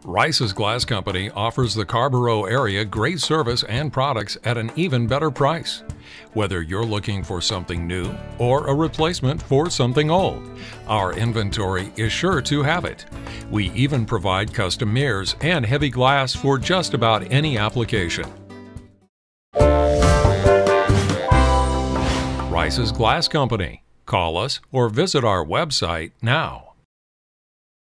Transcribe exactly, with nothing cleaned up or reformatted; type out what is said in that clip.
Rice's Glass Company offers the Carrboro area great service and products at an even better price. Whether you're looking for something new or a replacement for something old, our inventory is sure to have it. We even provide custom mirrors and heavy glass for just about any application. Rice's Glass Company. Call us or visit our website now.